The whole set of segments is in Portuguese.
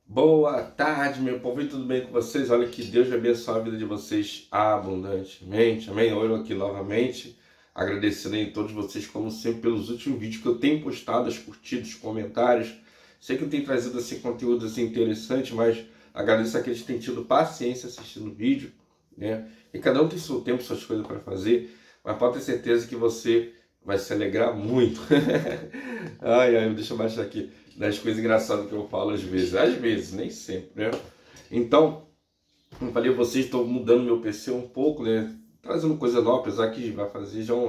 Boa tarde, meu povo, e tudo bem com vocês? Olha que Deus abençoe a vida de vocês abundantemente, amém? Eu aqui novamente, agradecendo a todos vocês, como sempre, pelos últimos vídeos que eu tenho postado, as curtidas, os comentários. Sei que eu tenho trazido assim, conteúdos assim, interessantes, mas agradeço a aqueles que têm tido paciência assistindo o vídeo, né? E cada um tem seu tempo, suas coisas para fazer, mas pode ter certeza que você vai se alegrar muito. Deixa eu baixar aqui das coisas engraçadas que eu falo às vezes, nem sempre, né? Então, como falei a vocês, estou mudando meu PC um pouco, né? Trazendo coisa nova, apesar que vai fazer já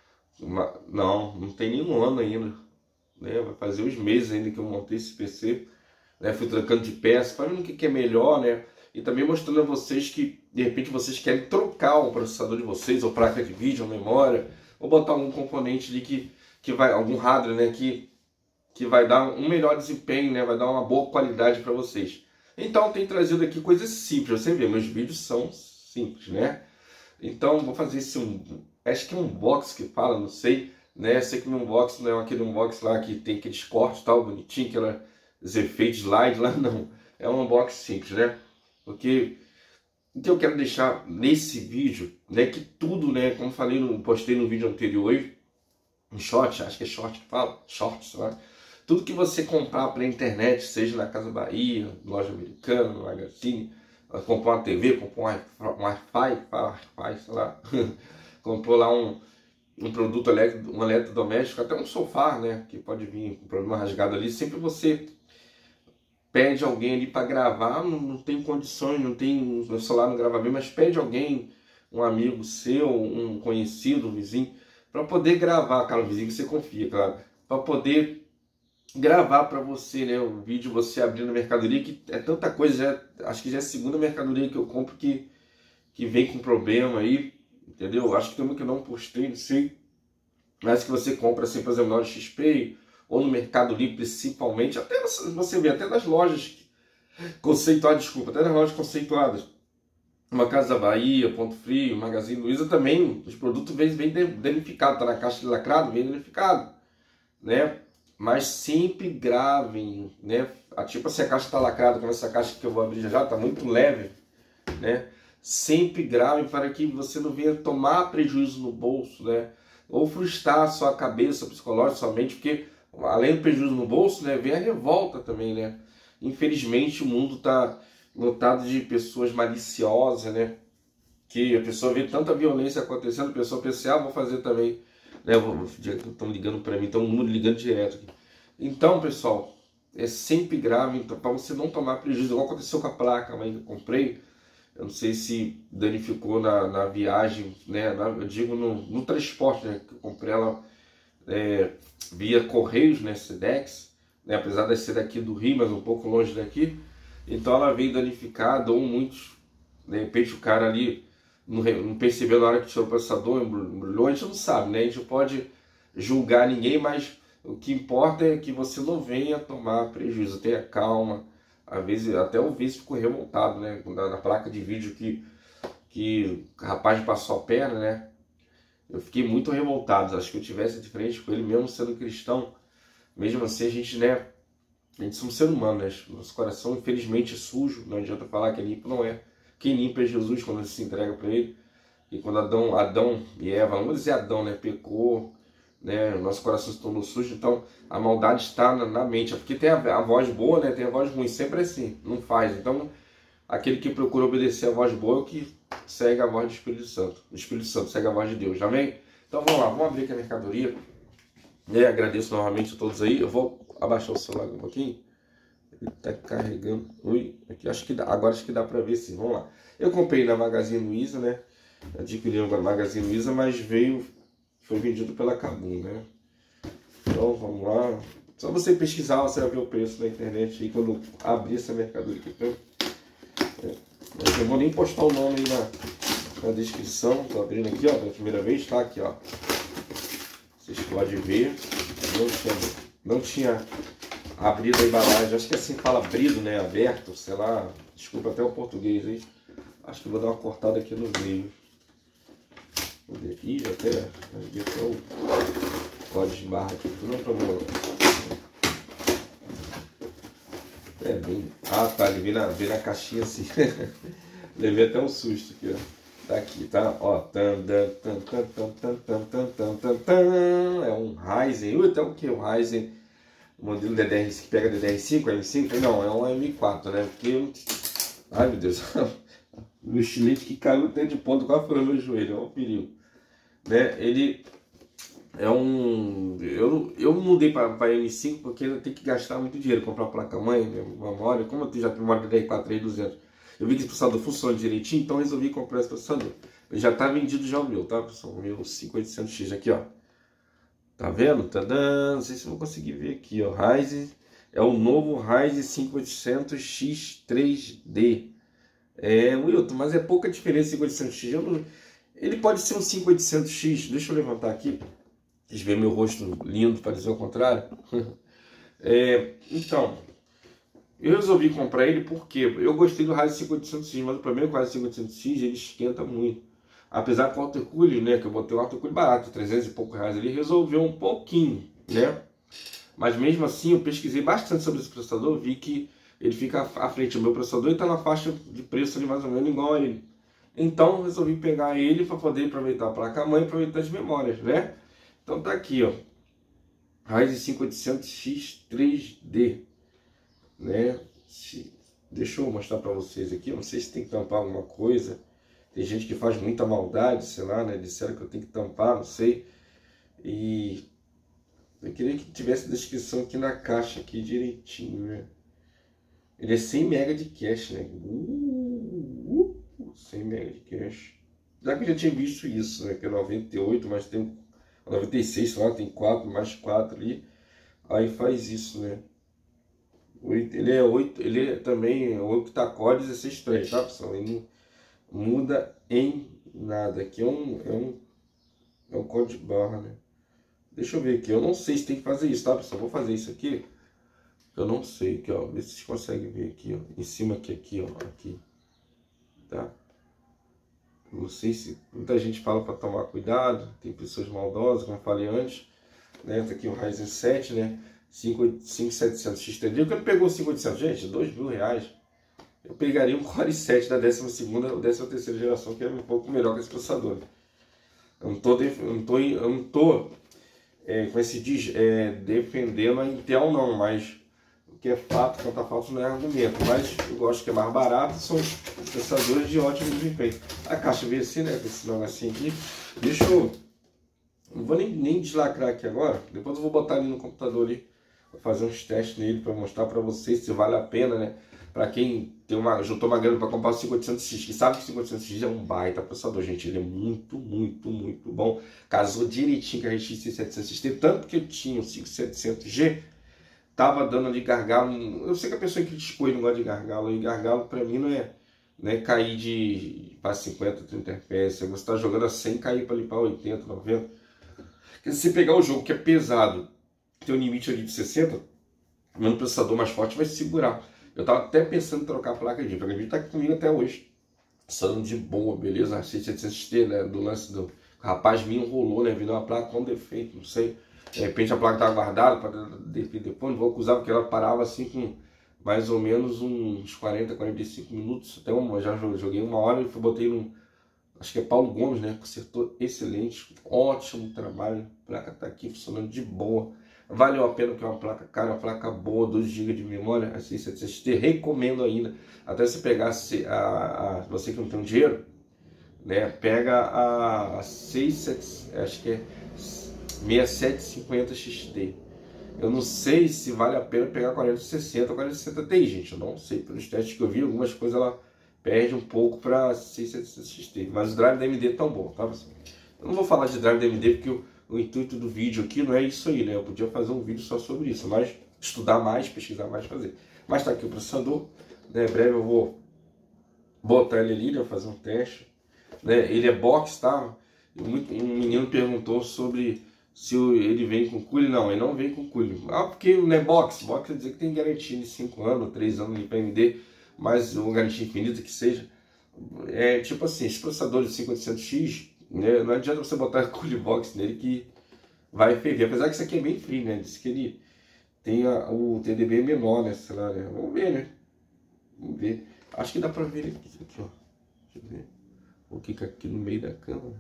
não tem nenhum ano ainda, né? Vai fazer uns meses ainda que eu montei esse PC, né? Fui trocando de peça, falando o que é melhor, né? E também mostrando a vocês que, de repente, vocês querem trocar o processador de vocês, ou placa de vídeo, ou memória, ou botar algum componente ali que vai, algum hardware, né? Que vai dar um melhor desempenho, né? Vai dar uma boa qualidade para vocês. Então, eu tenho trazido aqui coisas simples. Você vê, meus vídeos são simples, né? Então, vou fazer acho que é um unboxing que fala, não sei, né? Sei que no unboxing não é aquele unboxing lá que tem aqueles cortes tal, bonitinho, aqueles efeitos slide lá, não. É um unboxing simples, né? Porque o que eu quero deixar nesse vídeo, né? Que tudo, né? Como falei, postei no vídeo anterior, um short, acho que é short que fala, shorts, né? Tudo que você comprar pela internet, seja na Casa Bahia, loja americana, no Magazine, comprou uma TV, comprou um Wi-Fi, sei lá, comprou lá um produto elétrico, um eletrodoméstico, até um sofá, né, que pode vir com problema rasgado ali, sempre você pede alguém ali para gravar, não tem condições, não tem, o celular não grava bem, mas pede alguém, um amigo seu, um conhecido, um vizinho, para poder gravar, cara, um vizinho que você confia, claro, para poder gravar para você, né, o vídeo, você abrir na mercadoria, que é tanta coisa, acho que já é a segunda mercadoria que eu compro que vem com problema aí, entendeu? Acho que tem uma que eu não postei, não sei, mas que você compra assim, por exemplo, na XP ou no Mercado Livre principalmente, até você vê, até nas lojas conceituadas, até nas lojas conceituadas, uma Casa Bahia, Ponto Frio, Magazine Luiza também, os produtos vêm danificados, tá na caixa de lacrado, vem danificado, né? Mas sempre gravem, né? Tipo assim, a caixa está lacrada, como essa caixa que eu vou abrir já está muito leve, né? Sempre gravem para que você não venha tomar prejuízo no bolso, né? Ou frustrar a sua cabeça psicológica, sua mente, porque além do prejuízo no bolso, né, vem a revolta também, né? Infelizmente o mundo está lotado de pessoas maliciosas, né? Que a pessoa vê tanta violência acontecendo, a pessoa pensa, vou fazer também, né? Estão ligando para mim, estão ligando direto aqui. Então, pessoal, é sempre grave, então, para você não tomar prejuízo, igual aconteceu com a placa que eu comprei. Eu não sei se danificou na viagem, né? Eu digo no transporte, né? Que eu comprei ela via Correios, né? Sedex, né? Apesar de ser daqui do Rio, mas um pouco longe daqui. Então ela veio danificada, ou muitos, de repente o cara ali não percebeu na hora que tirou o processador, embrulhou, a gente não sabe, né? A gente não pode julgar ninguém, mas o que importa é que você não venha tomar prejuízo, tenha calma. Às vezes, até o vice ficou revoltado, né? Na placa de vídeo que o rapaz passou a perna, né? Eu fiquei muito revoltado. Acho que eu tivesse de frente com ele, mesmo sendo cristão. Mesmo assim, a gente, né? A gente é um ser humano, né? Nosso coração, infelizmente, é sujo. Não adianta falar que é limpo, não é. Quem limpa é Jesus quando ele se entrega para ele. E quando Adão e Eva, vamos dizer Adão, né? Pecou, né? Nosso coração se tornou sujo, então a maldade está na mente. Porque tem a voz boa, né? Tem a voz ruim, sempre é assim, não faz. Então, aquele que procura obedecer a voz boa é o que segue a voz do Espírito Santo. O Espírito Santo segue a voz de Deus, amém? Então vamos lá, vamos abrir aqui a mercadoria. Agradeço novamente a todos aí. Eu vou abaixar o celular um pouquinho. Ele está carregando. Ui, aqui agora acho que dá para ver sim. Vamos lá. Eu comprei na Magazine Luiza, né? Adquiri na Magazine Luiza, mas foi vendido pela Kabum, né? Então vamos lá. Só você pesquisar, você vai ver o preço na internet aí quando abrir essa mercadoria aqui. Eu não vou nem postar o nome aí na descrição. Tô abrindo aqui, ó, pela primeira vez, tá aqui, ó. Vocês podem ver. Não tinha abrido a embalagem. Acho que assim fala abrido, né? Aberto, sei lá. Desculpa até o português aí. Acho que vou dar uma cortada aqui no meio. Ih, até o código de barra aqui. Não é problema. Ah, tá, ele vem na caixinha assim. Levei até um susto aqui, ó. Tá aqui, tá? Ó. É um Ryzen. Até o que? Um Ryzen. O modelo DDR que pega DDR5, M5? Não, é um M4, né? Porque. Ai, meu Deus. Meu estilete que caiu até de ponta, quase foi no meu joelho. É um perigo. Né? Ele é um. Eu mudei para M5 porque eu tenho que gastar muito dinheiro. Comprar placa-mãe, memória. Como eu já tenho memória DDR4 3200. Eu vi que esse processador funciona direitinho, então resolvi comprar esse processador. Ele já tá vendido já o meu, tá, pessoal? O meu 5800X aqui, ó. Tá vendo? Tadã! Não sei se eu vou conseguir ver aqui, ó. Ryzen. É o novo Ryzen 5800X 3D. Wilton, mas é pouca diferença 5800X. Ele pode ser um 5800X. Deixa eu levantar aqui. Vocês verem meu rosto lindo, para dizer o contrário. Então, eu resolvi comprar ele porque eu gostei do Ryzen 5800X, mas o problema é que o Ryzen 5800X ele esquenta muito. Apesar que o water cooling, né, que eu botei um water cooling barato, 300 e pouco reais, ele resolveu um pouquinho, né? Mas mesmo assim eu pesquisei bastante sobre esse processador, vi que ele fica à frente do meu processador e está na faixa de preço ali mais ou menos igual a ele. Então eu resolvi pegar ele para poder aproveitar a placa-mãe e aproveitar as memórias, né? Então tá aqui, ó, Ryzen 5800X 3D, né? Deixa eu mostrar para vocês aqui, eu não sei se tem que tampar alguma coisa. Tem gente que faz muita maldade, sei lá, né? Disseram que eu tenho que tampar, não sei. E eu queria que tivesse descrição aqui na caixa, aqui direitinho, né? Ele é 100 MB de cache, né? 100 MB de cache. Já que eu já tinha visto isso, né? Que é 98, mas tem 96, sei lá, tem 4, mais 4 ali. Aí faz isso, né? Ele é também 8 16 threads, tá, pessoal? Ele não muda em nada. Aqui é um código de barra, né? Deixa eu ver aqui. Eu não sei se tem que fazer isso, tá, pessoal? Vou fazer isso aqui. Eu não sei. Aqui, ó. Vê se vocês conseguem ver aqui, ó. Em cima aqui, ó. Aqui. Tá? Não sei se... Muita gente fala para tomar cuidado. Tem pessoas maldosas, como eu falei antes. Né? Tá aqui o Ryzen 7, né? 5700 X3D. Eu não pegou o 5800, gente, R$2.000. Eu pegaria um Core i7 da 12ª ou 13ª geração, que é um pouco melhor que esse processador. Eu não tô como é que se diz, defendendo a Intel não, mas o que é fato, quanto a fato não é argumento. Mas eu gosto que é mais barato, são processadores de ótimo desempenho. A caixa veio assim, né, com esse negocinho aqui. Deixa eu... Não vou nem deslacrar aqui agora, depois eu vou botar ali no computador ali, vou fazer uns testes nele para mostrar para vocês se vale a pena, né? Para quem juntou uma grana para comprar o 5800X, que sabe que o 5800X é um baita processador, gente. Ele é muito, muito, muito bom. Casou direitinho com a RX 6700 XT, tanto que eu tinha o 5700G, tava dando ali gargalo. Eu sei que a pessoa que criticou e não gosta de gargalo, e gargalo para mim não é cair para 50, 30 FPS. Você tá jogando a 100, cair para ali para 80, 90. Porque se você pegar o jogo que é pesado, tem um limite ali de 60, o processador mais forte vai segurar. Eu tava até pensando em trocar a placa de vídeo. A placa de vídeo tá aqui comigo até hoje. Falando de boa, beleza? A 6700T, né? Do lance do... O rapaz me enrolou, né? Vindo uma placa com defeito, não sei. De repente a placa tava guardada para defeito depois. Não vou acusar porque ela parava assim com mais ou menos uns 40, 45 minutos. Até já joguei 1 hora e botei num... Acho que é Paulo Gomes, né? Consertou excelente. Ótimo trabalho. A placa tá aqui funcionando de boa. Valeu a pena que é uma placa cara, uma placa boa, 2 GB de memória, a 6700T, recomendo ainda. Até se pegar você que não tem dinheiro, né? Pega a acho que é 6750 XT. Eu não sei se vale a pena pegar a 4060 ou 4060 Ti, gente. Eu não sei, pelos testes que eu vi, algumas coisas ela perde um pouco para 6700 XT. Mas o drive da AMD é tão bom, tá, pessoal? Eu não vou falar de drive da AMD porque o intuito do vídeo aqui não é isso aí, né? Eu podia fazer um vídeo só sobre isso, mas estudar mais, pesquisar mais, fazer. Mas tá aqui o processador, né? Em breve eu vou botar ele ali, né? Fazer um teste, né? Ele é box, tá? Um menino perguntou sobre se ele vem com cooling. Não, ele não vem com cooling. Ah, porque não é box? Box quer dizer que tem garantia de 5 anos, 3 anos ali para AMD, mas uma garantia infinita que seja. É tipo assim, esse processador de 5800X, né, não adianta você botar cooling box nele que vai ferver. Apesar que isso aqui é bem frio, né? Diz que ele tem o TDB menor, né? Sei lá, né? Vamos ver, né? Vamos ver. Acho que dá pra ver aqui, ó. Deixa eu ver. Vou clicar aqui no meio da câmera.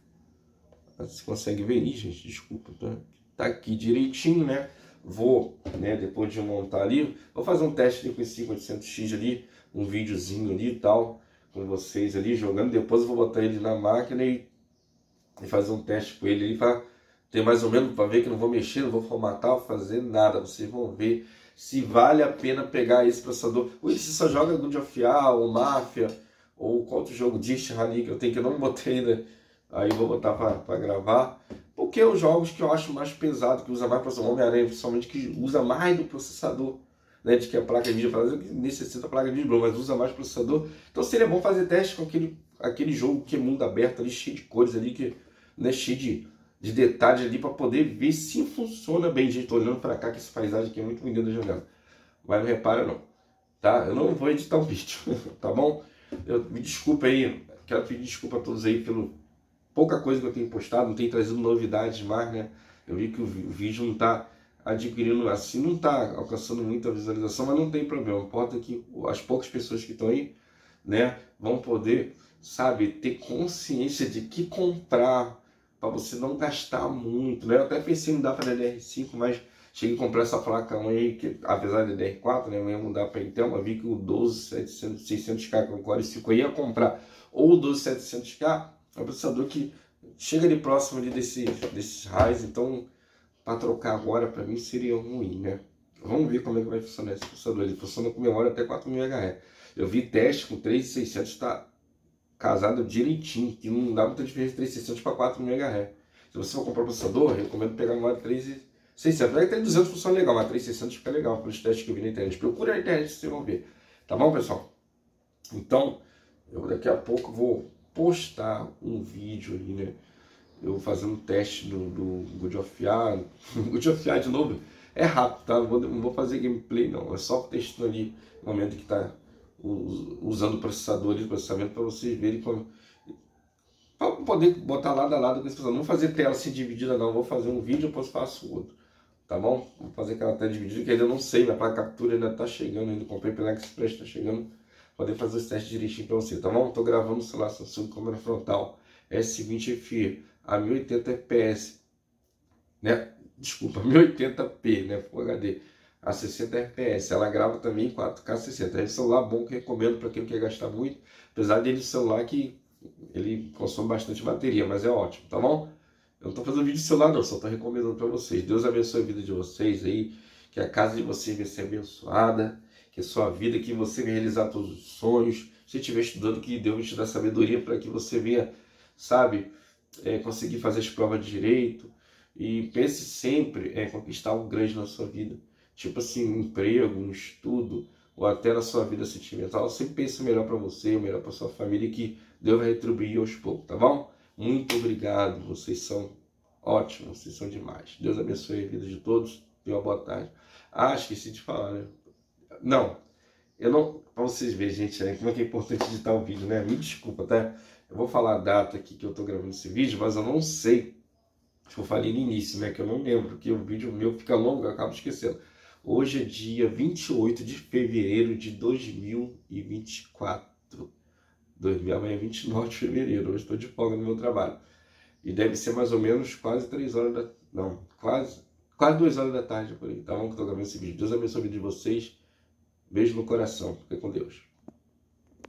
Você consegue ver aí, gente? Desculpa, tá? Tá aqui direitinho, né? Vou, né, depois de montar ali, vou fazer um teste ali com esse 5800X ali, um videozinho ali e tal, com vocês ali jogando. Depois eu vou botar ele na máquina e fazer um teste com ele ali para ter mais ou menos, para ver que não vou mexer, não vou formatar, vou fazer nada. Vocês vão ver se vale a pena pegar esse processador. Ou se só joga God of War, ou Mafia, ou qual outro jogo, Dist Rally, que eu tenho que eu não botei ainda. Aí eu vou botar para gravar. Porque os jogos que eu acho mais pesado, que usa mais processador, Homem-Aranha, principalmente, que usa mais do processador, né, de que a placa de vídeo necessita a placa de vídeo, mas usa mais processador. Então seria bom fazer teste com aquele jogo que é mundo aberto ali, cheio de cores ali, que, né, cheio de detalhes ali, para poder ver se funciona bem. Gente, tô olhando para cá, que essa paisagem aqui é muito bonita da janela. Mas não repara não, tá? Eu não vou editar um vídeo, tá bom? Me desculpa aí, quero pedir desculpa a todos aí pelo pouca coisa que eu tenho postado, não tenho trazido novidades mais, né? Eu vi que o vídeo não está adquirindo, assim, não está alcançando muita visualização, mas não tem problema. Importa que as poucas pessoas que estão aí, né, vão poder, sabe, ter consciência de que comprar, para você não gastar muito, né? Eu até pensei em mudar para DDR5, mas cheguei a comprar essa placa aí, que apesar da DDR4, né, eu ia mudar para Intel, mas vi que o 12600K com o Core 5 eu ia comprar, ou o 12700K, é um processador que chega ali próximo ali desses Ryzen, então para trocar agora para mim seria ruim, né? Vamos ver como é que vai funcionar esse processador. Ele funciona com memória até 4000 MHz. Eu vi teste com 3600, está casado direitinho, que não dá muita diferença de 3600 para 4000 MHz. Se você for comprar um processador, eu recomendo pegar a memória 3600. Até 3200 funciona legal, mas 3600 fica legal pelos testes que eu vi na internet. Procura na internet, vocês vão ver. Tá bom, pessoal? Então, eu daqui a pouco vou postar um vídeo ali, né? Eu fazendo um teste do God of War. God of War de novo é rápido, tá? Não vou fazer gameplay não, é só testando ali no momento que tá usando o processador de processamento para vocês verem como, para poder botar lado a lado com esse processador. Não vou fazer tela assim dividida não, vou fazer um vídeo e depois faço outro, tá bom? Vou fazer aquela tela dividida que ainda não sei, mas para captura ainda tá chegando, ainda comprei pela Express, tá chegando. Poder fazer os testes direitinho para você, tá bom? Estou gravando o celular Samsung câmera frontal S20 FE a 1080 fps, né? Desculpa, 1080p, né? Full HD a 60 fps. Ela grava também em 4K 60. É um celular bom que eu recomendo para quem quer gastar muito, apesar dele ser um celular que ele consome bastante bateria, mas é ótimo, tá bom? Eu não estou fazendo vídeo de celular não, só estou recomendando para vocês. Deus abençoe a vida de vocês aí, que a casa de vocês vai ser abençoada, que a sua vida, que você venha realizar todos os sonhos. Se estiver estudando, que Deus vai te dar sabedoria para que você venha, sabe, conseguir fazer as provas de direito. E pense sempre em conquistar algo grande na sua vida. Tipo assim, um emprego, um estudo, ou até na sua vida sentimental. Sempre pense o melhor para você, o melhor para sua família, que Deus vai retribuir aos poucos, tá bom? Muito obrigado, vocês são ótimos, vocês são demais. Deus abençoe a vida de todos. Tenha uma boa tarde. Ah, esqueci de falar, né? Não, eu não... Para vocês verem, gente, como é que é importante editar o vídeo, né? Me desculpa, tá? Eu vou falar a data aqui que eu tô gravando esse vídeo, mas eu não sei. Acho que eu falei no início, né? Que eu não lembro, porque o vídeo meu fica longo, eu acabo esquecendo. Hoje é dia 28 de fevereiro de 2024. Amanhã é 29 de fevereiro, hoje estou de folga no meu trabalho. E deve ser mais ou menos quase 3 horas da... Não, quase 2 horas da tarde por aí, tá bom? Que eu tô gravando esse vídeo. Deus abençoe a vida de vocês. Beijo no coração. Fique com Deus.